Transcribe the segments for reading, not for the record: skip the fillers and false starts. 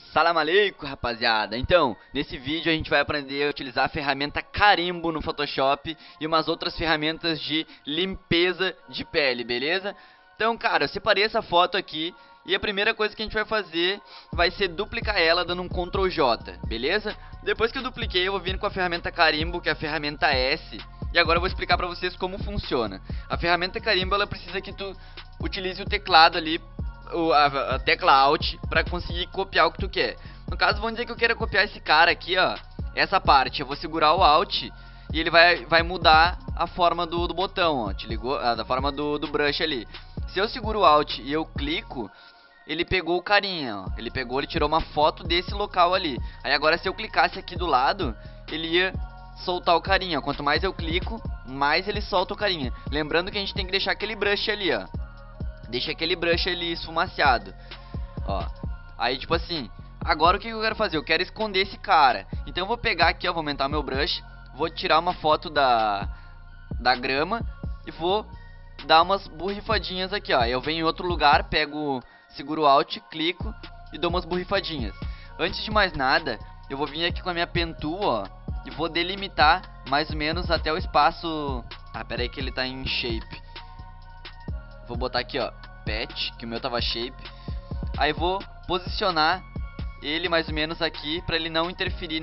Salam aleikum, rapaziada. Então, nesse vídeo a gente vai aprender a utilizar a ferramenta Carimbo no Photoshop e umas outras ferramentas de limpeza de pele, beleza? Então, cara, eu separei essa foto aqui e a primeira coisa que a gente vai fazer vai ser duplicar ela dando um Ctrl J, beleza? Depois que eu dupliquei, eu vou vir com a ferramenta Carimbo, que é a ferramenta S, e agora eu vou explicar pra vocês como funciona. A ferramenta Carimbo, ela precisa que tu utilize o teclado ali, a tecla Alt, pra conseguir copiar o que tu quer. No caso, vamos dizer que eu queira copiar esse cara aqui, ó, essa parte. Eu vou segurar o Alt e ele vai mudar a forma do botão, ó, te ligou? Da forma do brush ali. Se eu seguro o Alt e eu clico, ele pegou o carinha, ó. Ele tirou uma foto desse local ali. Aí agora, se eu clicasse aqui do lado, ele ia soltar o carinha. Quanto mais eu clico, mais ele solta o carinha. Lembrando que a gente tem que deixar aquele brush ali, ó. Deixa aquele brush ali esfumaciado, ó. Aí tipo assim, agora o que eu quero fazer? Eu quero esconder esse cara. Então eu vou pegar aqui, ó, vou aumentar meu brush, vou tirar uma foto da grama e vou dar umas borrifadinhas aqui, ó. Eu venho em outro lugar, seguro o Alt, clico e dou umas borrifadinhas. Antes de mais nada, eu vou vir aqui com a minha Pen Tool, ó, e vou delimitar mais ou menos até o espaço. Ah, pera aí que ele tá em Shape. Vou botar aqui, ó, Patch, que o meu tava Shape. Aí vou posicionar ele mais ou menos aqui, pra ele não interferir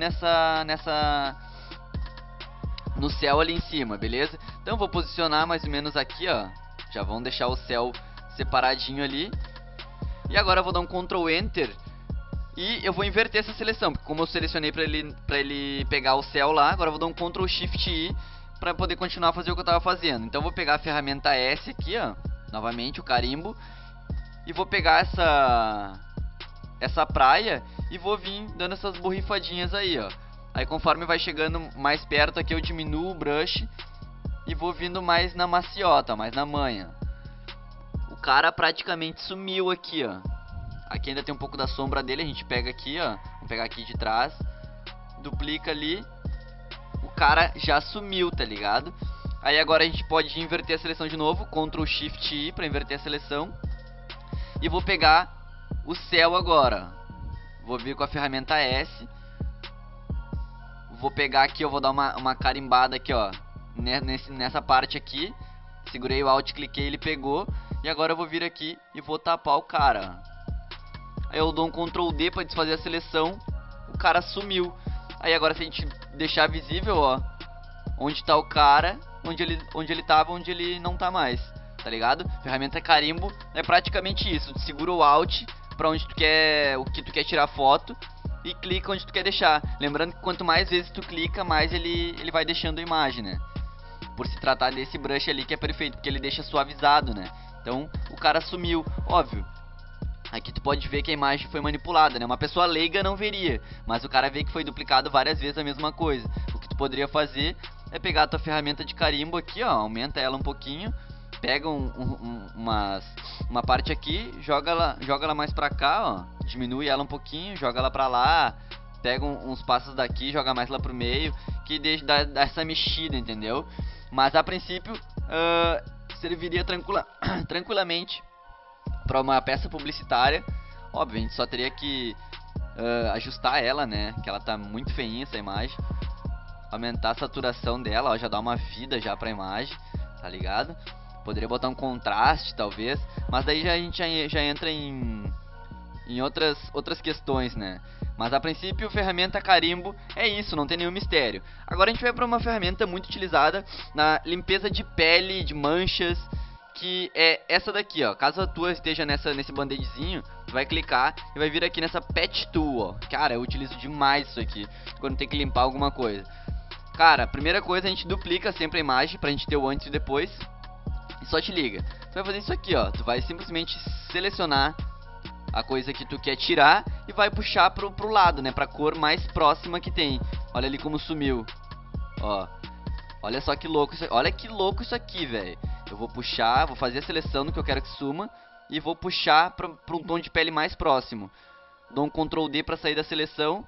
no céu ali em cima, beleza? Então eu vou posicionar mais ou menos aqui, ó. Já vamos deixar o céu separadinho ali. E agora eu vou dar um Ctrl Enter e eu vou inverter essa seleção, porque como eu selecionei pra ele pegar o céu lá, agora eu vou dar um Ctrl Shift I pra poder continuar a fazer o que eu tava fazendo. Então eu vou pegar a ferramenta S aqui, ó, novamente o carimbo, e vou pegar essa praia e vou vir dando essas borrifadinhas aí, ó. Aí conforme vai chegando mais perto aqui, eu diminuo o brush e vou vindo mais na maciota, mais na manha. O cara praticamente sumiu aqui, ó. Aqui ainda tem um pouco da sombra dele, a gente pega aqui, ó. Vamos pegar aqui de trás, duplica ali. O cara já sumiu, tá ligado? Aí agora a gente pode inverter a seleção de novo, Ctrl Shift I para inverter a seleção. E vou pegar o céu agora. Vou vir com a ferramenta S. Vou pegar aqui, eu vou dar uma carimbada aqui, ó, nessa parte aqui. Segurei o Alt, cliquei, ele pegou. E agora eu vou vir aqui e vou tapar o cara. Aí eu dou um Ctrl D para desfazer a seleção. O cara sumiu. Aí agora se a gente deixar visível, ó, onde tá o cara, onde ele tava, onde ele não tá mais, tá ligado? Ferramenta Carimbo é praticamente isso. Tu segura o Alt pra onde tu quer, o que tu quer tirar foto, e clica onde tu quer deixar. Lembrando que quanto mais vezes tu clica, mais ele vai deixando a imagem, né? Por se tratar desse brush ali que é perfeito, porque ele deixa suavizado, né? Então o cara sumiu, óbvio. Aqui tu pode ver que a imagem foi manipulada, né? Uma pessoa leiga não veria, mas o cara vê que foi duplicado várias vezes a mesma coisa. O que tu poderia fazer é pegar a tua ferramenta de carimbo aqui, ó, aumenta ela um pouquinho, pega uma parte aqui, joga ela mais pra cá, ó, diminui ela um pouquinho, joga ela pra lá, pega uns passos daqui, joga mais lá pro meio, que dá essa mexida, entendeu? Mas a princípio serviria tranquilamente para uma peça publicitária. Óbvio, a gente só teria que ajustar ela, né, que ela tá muito feinha essa imagem. Aumentar a saturação dela, ó, já dá uma vida já pra imagem, tá ligado? Poderia botar um contraste, talvez, mas daí a gente já entra em outras questões, né? Mas a princípio, ferramenta Carimbo é isso, não tem nenhum mistério. Agora a gente vai para uma ferramenta muito utilizada na limpeza de pele, de manchas, que é essa daqui, ó. Caso a tua esteja nesse band-aidzinho, tu vai clicar e vai vir aqui nessa Patch Tool, ó. Cara, eu utilizo demais isso aqui quando tem que limpar alguma coisa. Cara, a primeira coisa, a gente duplica sempre a imagem pra gente ter o antes e depois. E só te liga, tu vai fazer isso aqui, ó. Tu vai simplesmente selecionar a coisa que tu quer tirar e vai puxar pro lado, né, pra cor mais próxima que tem. Olha ali como sumiu, ó. Olha só que louco isso, olha que louco isso aqui, velho. Eu vou puxar, vou fazer a seleção do que eu quero que suma e vou puxar pra um tom de pele mais próximo. Dou um Ctrl D pra sair da seleção.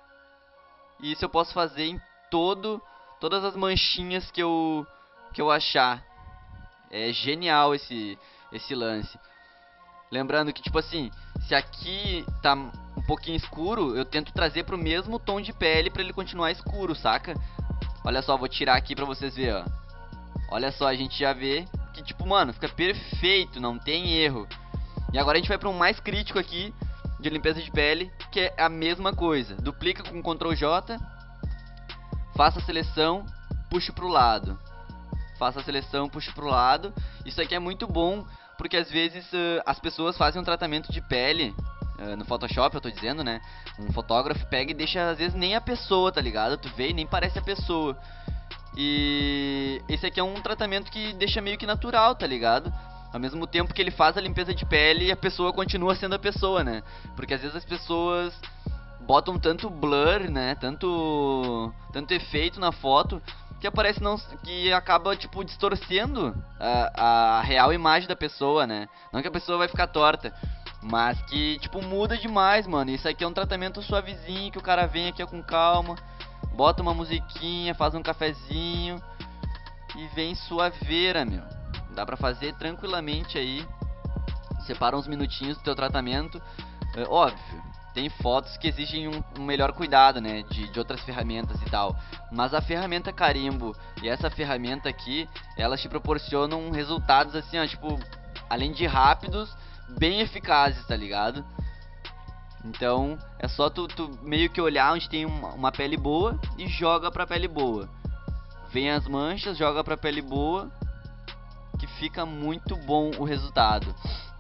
E isso eu posso fazer em todas as manchinhas que eu achar. É genial esse lance. Lembrando que, tipo assim, se aqui tá um pouquinho escuro, eu tento trazer pro mesmo tom de pele pra ele continuar escuro, saca? Olha só, vou tirar aqui pra vocês verem, ó. Olha só, a gente já vê que, tipo, mano, fica perfeito, não tem erro. E agora a gente vai pra um mais crítico aqui, de limpeza de pele, que é a mesma coisa. Duplica com Ctrl J, faça a seleção, puxe pro lado. Faça a seleção, puxe pro lado. Isso aqui é muito bom, porque às vezes as pessoas fazem um tratamento de pele no Photoshop, eu tô dizendo, né? Um fotógrafo pega e deixa, às vezes, nem a pessoa, tá ligado? Tu vê e nem parece a pessoa. E esse aqui é um tratamento que deixa meio que natural, tá ligado? Ao mesmo tempo que ele faz a limpeza de pele, a pessoa continua sendo a pessoa, né? Porque às vezes as pessoas botam tanto blur, né? Tanto efeito na foto que aparece que acaba, tipo, distorcendo a real imagem da pessoa, né? Não que a pessoa vai ficar torta, mas que, tipo, muda demais, mano. Isso aqui é um tratamento suavezinho, que o cara vem aqui com calma, bota uma musiquinha, faz um cafezinho e vem suaveira, meu. Dá pra fazer tranquilamente aí. Separa uns minutinhos do teu tratamento. Óbvio, tem fotos que exigem um melhor cuidado, né, de outras ferramentas e tal. Mas a ferramenta Carimbo e essa ferramenta aqui, elas te proporcionam resultados assim, ó, tipo, além de rápidos, bem eficazes, tá ligado? Então, é só tu meio que olhar onde tem uma pele boa e joga pra pele boa. Vem as manchas, joga pra pele boa, que fica muito bom o resultado.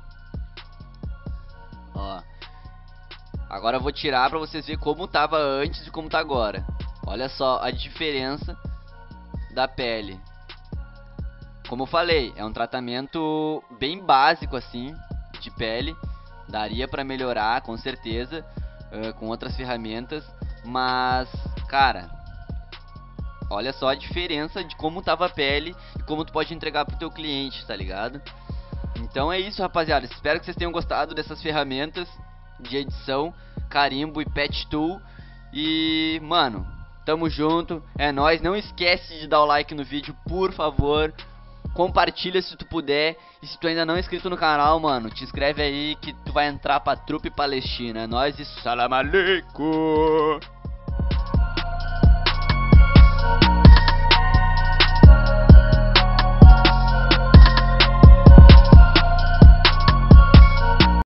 Ó. Agora eu vou tirar pra vocês verem como tava antes e como tá agora. Olha só a diferença da pele. Como eu falei, é um tratamento bem básico assim, de pele. Daria pra melhorar, com certeza, com outras ferramentas. Mas, cara, olha só a diferença de como tava a pele e como tu pode entregar pro teu cliente, tá ligado? Então é isso, rapaziada. Espero que vocês tenham gostado dessas ferramentas de edição, Carimbo e Pet Tool. E, mano, tamo junto, é nóis. Não esquece de dar o like no vídeo, por favor. Compartilha se tu puder. E se tu ainda não é inscrito no canal, mano, te inscreve aí que tu vai entrar pra trupe palestina. É nóis e salam aleikum.